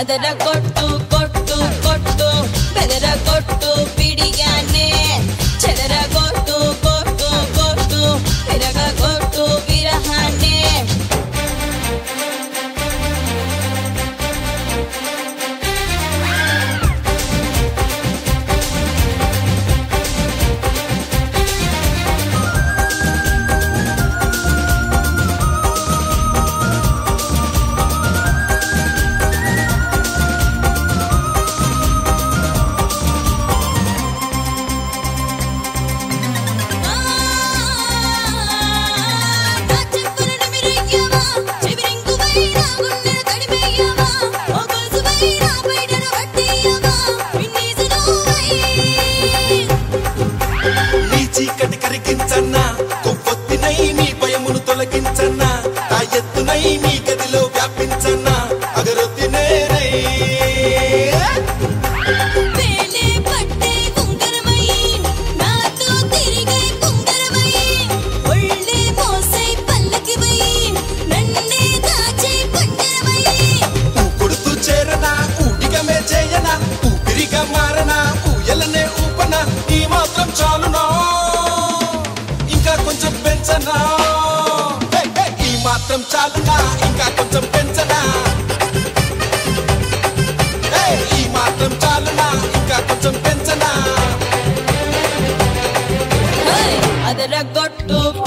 ಅದರ ಕೊಟ್ಟು ಕೊಟ್ಟು ಕೊಟ್ಟು ಬೆದರ ಕೊಟ್ಟು ಬಿಡಿಯಾನೆ చెదర కొట్టు కొట్టు కొట్టు విరగ కొట్టు విరహానే చీకటి కరిగించన్నా కొవ్వొత్తినై నీ భయమును తొలగించన్నా ఆ ఎత్తునై నీ గదిలో వ్యాపించన్నా అగరొత్తినే ఊపుడుతూ చేరనా ఊటిగమే చేయనా ఊపిరిగా మారనా ఊయలనే ఊపనా ఈ మాత్రం చాలునా కొంచెం పెంచనా ఈ మాత్రం చాలునా ఇంకా కొంచెం పెంచనా ఈ మాత్రం చాలునా ఇంకా కొంచెం పెంచనా ಅದರ ಕೊಟ್ಟು